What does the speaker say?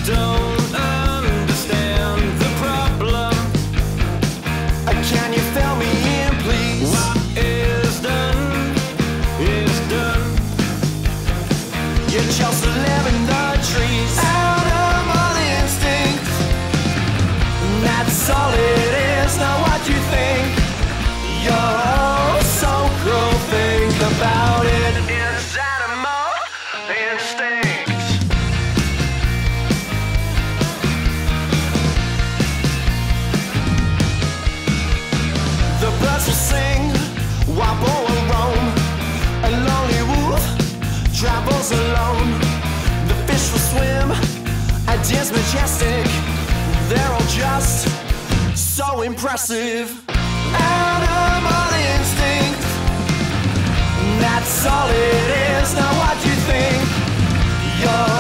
don't understand the problem. Can you fill me in, please? What is done is done. You chose to live in the trees, animal instinct. That's all it is, not what you think. You're oh so cruel, think about it. It's animal instinct. The birds will sing, wobble and roam. A lonely wolf travels alone. The fish will swim, ideas majestic. They're all just so impressive. Animal instinct. That's all it is, not what you think. You're